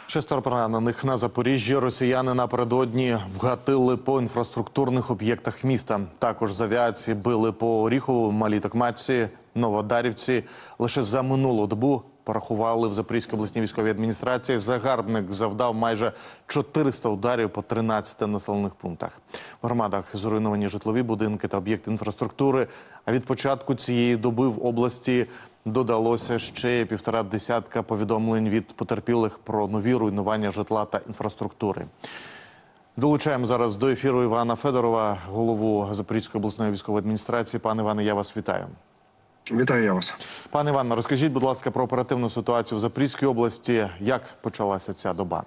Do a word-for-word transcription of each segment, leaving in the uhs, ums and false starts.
Шестеро поранених на Запоріжжі. Росіяни напередодні вгатили по інфраструктурних об'єктах міста. Також з авіації били по Оріхову, Малій Токмачці, Новодарівці. Лише за минулу добу, порахували в Запорізькій обласній військовій адміністрації, загарбник завдав майже чотириста ударів по тринадцяти населених пунктах. В громадах зруйновані житлові будинки та об'єкти інфраструктури. А від початку цієї доби в області додалося ще півтора десятка повідомлень від потерпілих про нові руйнування житла та інфраструктури. Долучаємо зараз до ефіру Івана Федорова, голову Запорізької обласної військової адміністрації. Пане Іване, я вас вітаю. Вітаю я вас. Пане Іване, розкажіть, будь ласка, про оперативну ситуацію в Запорізькій області. Як почалася ця доба?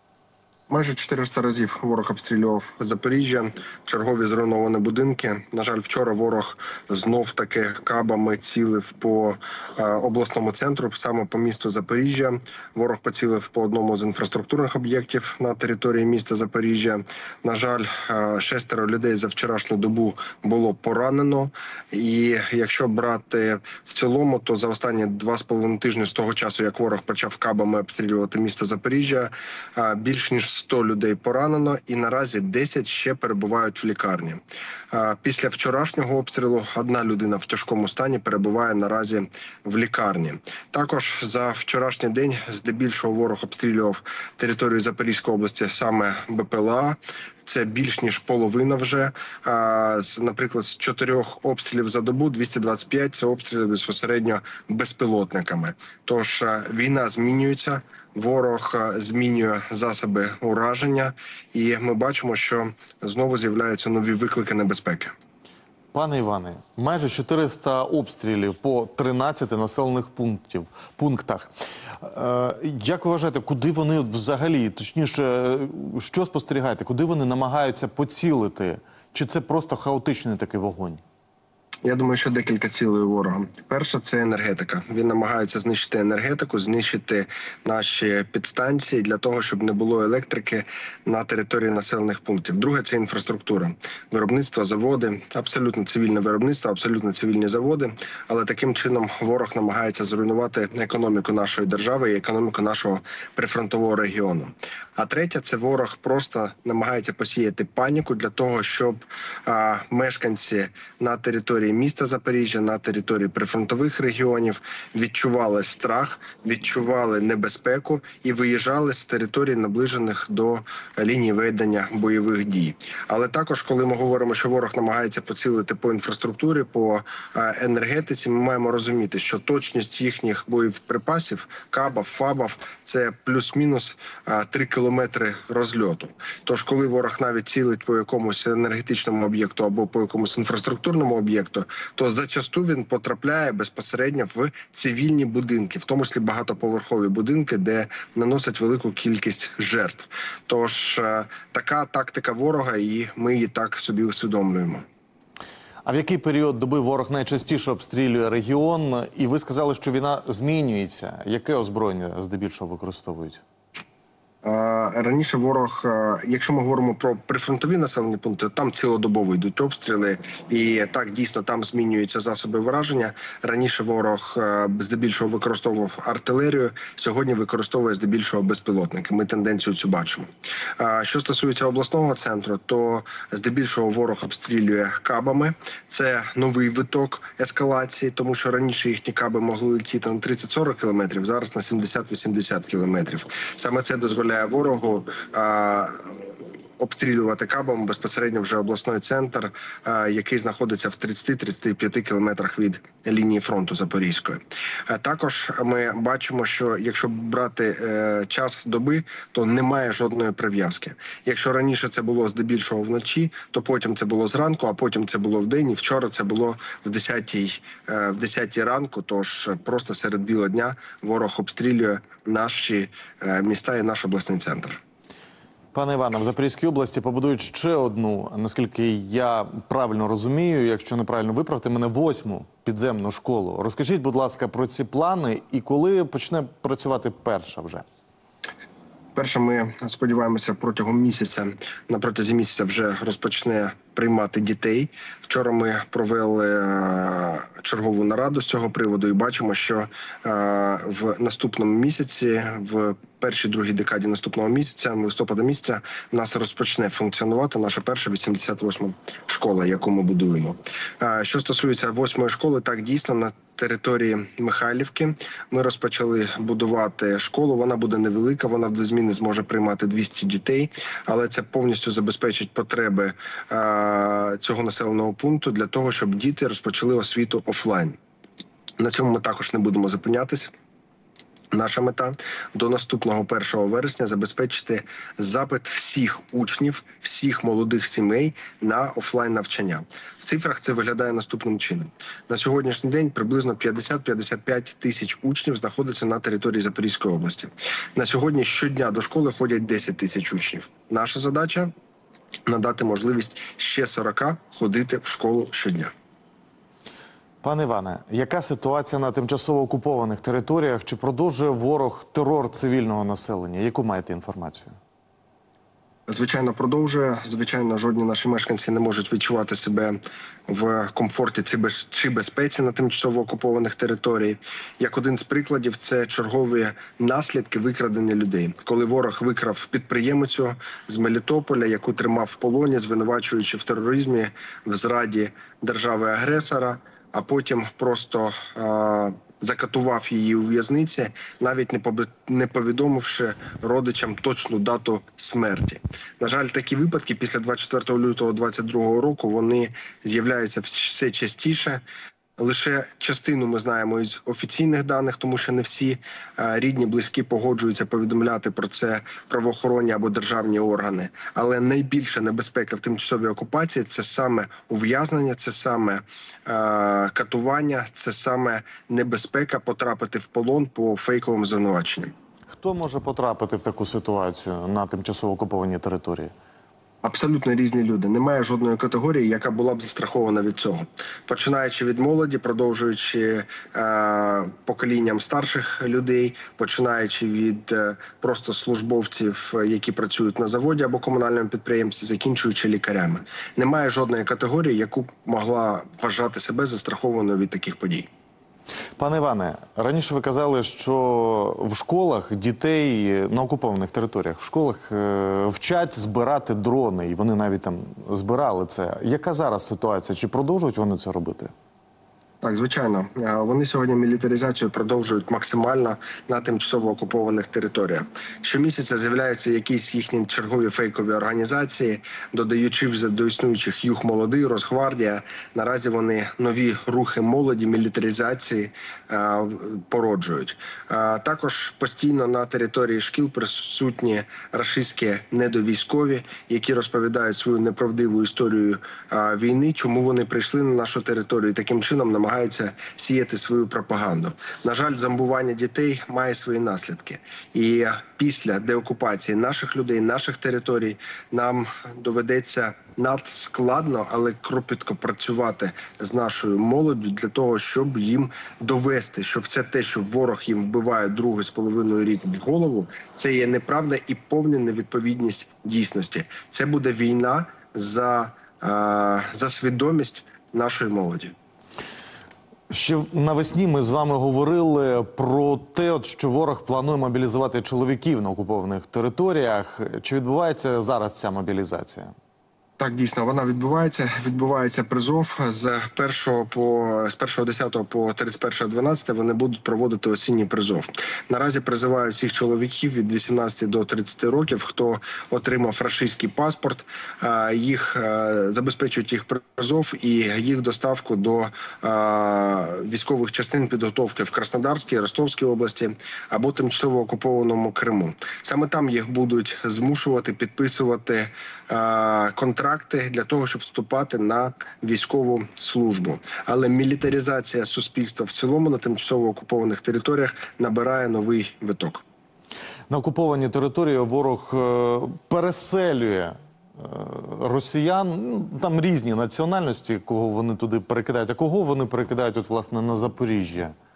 Майже чотириста разів ворог обстрілював Запоріжжя, чергові зруйновані будинки. На жаль, вчора ворог знов-таки кабами цілив по е, обласному центру, саме по місту Запоріжжя. Ворог поцілив по одному з інфраструктурних об'єктів на території міста Запоріжжя. На жаль, е, шестеро людей за вчорашню добу було поранено. І якщо брати в цілому, то за останні два з половиною тижні з того часу, як ворог почав кабами обстрілювати місто Запоріжжя, е, більш ніж сто людей поранено і наразі десять ще перебувають в лікарні. Після вчорашнього обстрілу одна людина в тяжкому стані перебуває наразі в лікарні. Також за вчорашній день здебільшого ворог обстрілював територію Запорізької області саме БПЛА. Це більш ніж половина вже. Наприклад, з чотирьох обстрілів за добу двісті двадцять п'ять – це обстріли безпосередньо безпілотниками. Тож війна змінюється, ворог змінює засоби ураження, і ми бачимо, що знову з'являються нові виклики небезпеки. Пане Іване, майже чотириста обстрілів по тринадцяти населених пунктів, пунктах. Е, як ви вважаєте, куди вони взагалі, точніше, що спостерігаєте, куди вони намагаються поцілити? Чи це просто хаотичний такий вогонь? Я думаю, що декілька цілей у ворога. Перша – це енергетика. Він намагається знищити енергетику, знищити наші підстанції для того, щоб не було електрики на території населених пунктів. Друге – це інфраструктура. Виробництво, заводи, абсолютно цивільне виробництво, абсолютно цивільні заводи. Але таким чином ворог намагається зруйнувати економіку нашої держави і економіку нашого прифронтового регіону. А третє – це ворог просто намагається посіяти паніку для того, щоб а, мешканці на території міста Запоріжжя, на території прифронтових регіонів відчували страх, відчували небезпеку і виїжджали з територій, наближених до лінії ведення бойових дій. Але також, коли ми говоримо, що ворог намагається поцілити по інфраструктурі, по енергетиці, ми маємо розуміти, що точність їхніх боєприпасів, кабів, фабів – це плюс-мінус три кілометри розльоту. Тож, коли ворог навіть цілить по якомусь енергетичному об'єкту або по якомусь інфраструктурному об'єкту, то зачасту він потрапляє безпосередньо в цивільні будинки, в тому числі багатоповерхові будинки, де наносять велику кількість жертв. Тож така тактика ворога, і ми її так собі усвідомлюємо. А в який період доби ворог найчастіше обстрілює регіон? І ви сказали, що війна змінюється. Яке озброєння здебільшого використовують? Раніше ворог, якщо ми говоримо про прифронтові населені пункти, там цілодобово йдуть обстріли, і так, дійсно, там змінюються засоби враження. Раніше ворог здебільшого використовував артилерію, сьогодні використовує здебільшого безпілотники. Ми тенденцію цю бачимо. Що стосується обласного центру, то здебільшого ворог обстрілює кабами. Це новий виток ескалації, тому що раніше їхні каби могли летіти на тридцять-сорок кілометрів, зараз на сімдесят-вісімдесят кілометрів. Саме це дозволяє ворогу а, обстрілювати кабами безпосередньо вже обласний центр, а, який знаходиться в тридцяти-тридцяти п'яти кілометрах від лінії фронту Запорізької. А також ми бачимо, що якщо брати е, час доби, то немає жодної прив'язки. Якщо раніше це було здебільшого вночі, то потім це було зранку, а потім це було вдень, і вчора це було в десятій, е, в десятій ранку, тож просто серед білого дня ворог обстрілює наші е, міста і наш обласний центр. Пане Іване, в Запорізькій області побудують ще одну, наскільки я правильно розумію, якщо неправильно, виправте мене, восьму підземну школу. Розкажіть, будь ласка, про ці плани і коли почне працювати перша вже? Перше, ми сподіваємося, протягом місяця, на протязі місяця вже розпочне приймати дітей. Вчора ми провели е, чергову нараду з цього приводу і бачимо, що е, в наступному місяці, в першій другій декаді наступного місяця, листопада місяця, в нас розпочне функціонувати наша перша вісімдесят восьма школа, яку ми будуємо. Е, що стосується восьмої школи, так дійсно на території Михайлівки ми розпочали будувати школу. Вона буде невелика, вона в дві зміни зможе приймати двісті дітей, але це повністю забезпечить потреби е, цього населеного пункту для того, щоб діти розпочали освіту офлайн. На цьому ми також не будемо зупинятись. Наша мета до наступного першого вересня забезпечити запит всіх учнів, всіх молодих сімей на офлайн навчання. В цифрах це виглядає наступним чином. На сьогоднішній день приблизно п'ятдесят - п'ятдесят п'ять тисяч учнів знаходяться на території Запорізької області. На сьогодні щодня до школи ходять десять тисяч учнів. Наша задача – надати можливість ще сорока ходити в школу щодня. Пане Іване, яка ситуація на тимчасово окупованих територіях? Чи продовжує ворог терор цивільного населення? Яку маєте інформацію? Звичайно, продовжує. Звичайно, жодні наші мешканці не можуть відчувати себе в комфорті чи безпеці на тимчасово окупованих територіях. Як один з прикладів, це чергові наслідки викрадення людей. Коли ворог викрав підприємицю з Мелітополя, яку тримав в полоні, звинувачуючи в тероризмі, в зраді держави-агресора, а потім просто е закатував її у в'язниці, навіть не, не повідомивши родичам точну дату смерті. На жаль, такі випадки після двадцять четвертого лютого двадцять другого року, вони з'являються все частіше. Лише частину ми знаємо із офіційних даних, тому що не всі рідні, близькі погоджуються повідомляти про це правоохоронні або державні органи. Але найбільша небезпека в тимчасовій окупації – це саме ув'язнення, це саме е, катування, це саме небезпека потрапити в полон по фейковим звинуваченням. Хто може потрапити в таку ситуацію на тимчасово окупованій території? Абсолютно різні люди. Немає жодної категорії, яка була б застрахована від цього. Починаючи від молоді, продовжуючи е, поколінням старших людей, починаючи від е, просто службовців, які працюють на заводі або комунальному підприємстві, закінчуючи лікарями. Немає жодної категорії, яку б могла вважати себе застрахованою від таких подій. Пане Іване, раніше ви казали, що в школах дітей на окупованих територіях, в школах е, вчать збирати дрони, і вони навіть там збирали це. Яка зараз ситуація? Чи продовжують вони це робити? Так, звичайно. Вони сьогодні мілітаризацію продовжують максимально на тимчасово окупованих територіях. Щомісяця з'являються якісь їхні чергові фейкові організації, додаючи вже до існуючих Юг Молодий, Росгвардія. Наразі вони нові рухи молоді, мілітаризації е, породжують. Е, також постійно на території шкіл присутні рашистські недовійськові, які розповідають свою неправдиву історію е, війни, чому вони прийшли на нашу територію і таким чином намагаються намагаються сіяти свою пропаганду. На жаль, зомбування дітей має свої наслідки. І після деокупації наших людей, наших територій, нам доведеться надскладно, але кропітко працювати з нашою молоддю для того, щоб їм довести, що все те, що ворог їм вбиває другий з половиною рік в голову, це є неправда і повна невідповідність дійсності. Це буде війна за, за свідомість нашої молоді. Ще навесні ми з вами говорили про те, от, що ворог планує мобілізувати чоловіків на окупованих територіях. Чи відбувається зараз ця мобілізація? Так, дійсно, вона відбувається. Відбувається призов з першого по з першого десятого по тридцять перше дванадцяте вони будуть проводити осінній призов. Наразі призивають всіх чоловіків від вісімнадцяти до тридцяти років, хто отримав рашистський паспорт. Їх забезпечують їх призов і їх доставку до військових частин підготовки в Краснодарській, Ростовській області або тимчасово окупованому Криму. Саме там їх будуть змушувати підписувати контракти для того, щоб вступати на військову службу. Але мілітаризація суспільства в цілому на тимчасово окупованих територіях набирає новий виток. На окупованій території ворог е, переселює е, росіян, там різні національності, кого вони туди перекидають. А кого вони перекидають, от, власне, на Запоріжжя?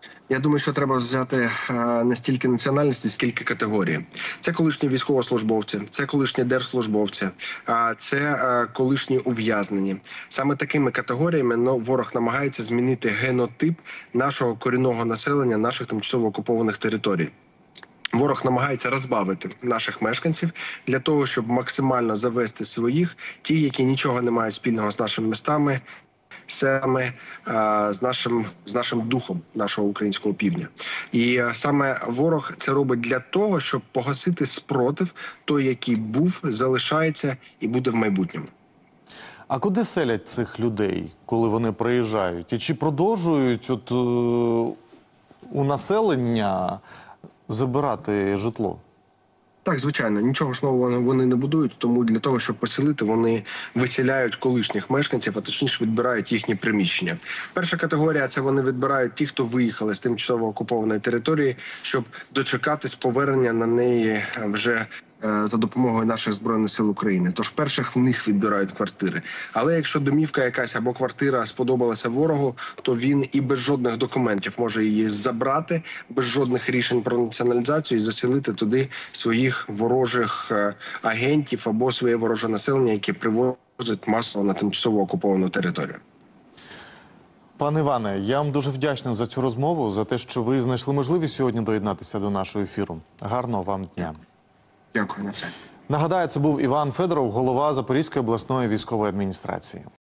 Я думаю, що треба взяти е, не стільки національності, скільки категорії. Це колишні військовослужбовці, це колишні держслужбовці, а це е, колишні ув'язнені. Саме такими категоріями ну, ворог намагається змінити генотип нашого корінного населення, наших тимчасово окупованих територій. Ворог намагається розбавити наших мешканців для того, щоб максимально завести своїх, ті, які нічого не мають спільного з нашими містами, саме з нашим з нашим духом нашого українського півдня. І саме ворог це робить для того, щоб погасити спротив, той, який був, залишається і буде в майбутньому. А куди селять цих людей, коли вони приїжджають? І чи продовжують от, е, у населення забирати житло? Так, звичайно, нічого ж нового вони не будують, тому для того, щоб поселити, вони виселяють колишніх мешканців, а точніше відбирають їхні приміщення. Перша категорія – це вони відбирають ті, хто виїхали з тимчасово окупованої території, щоб дочекатись повернення на неї вже за допомогою наших Збройних сил України. Тож перших в них відбирають квартири. Але якщо домівка якась або квартира сподобалася ворогу, то він і без жодних документів може її забрати, без жодних рішень про націоналізацію і заселити туди своїх ворожих агентів або своє вороже населення, яке привозять масово на тимчасово окуповану територію. Пане Іване, я вам дуже вдячний за цю розмову, за те, що ви знайшли можливість сьогодні доєднатися до нашого ефіру. Гарного вам дня. Дякую на це. Нагадаю, це був Іван Федоров, голова Запорізької обласної військової адміністрації.